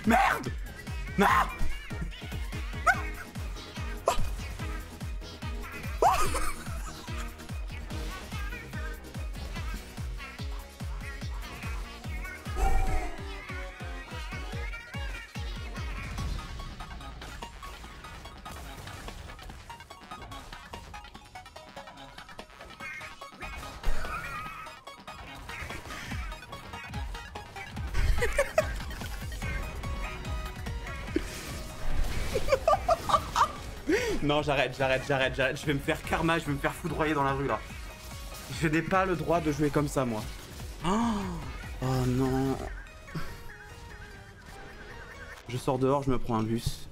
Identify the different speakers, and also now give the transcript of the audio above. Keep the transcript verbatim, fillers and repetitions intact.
Speaker 1: Merde. Merde. Non, j'arrête, j'arrête, j'arrête, j'arrête. Je vais me faire karma, je vais me faire foudroyer dans la rue là. Je n'ai pas le droit de jouer comme ça, moi. Oh, oh non. Je sors dehors, je me prends un bus.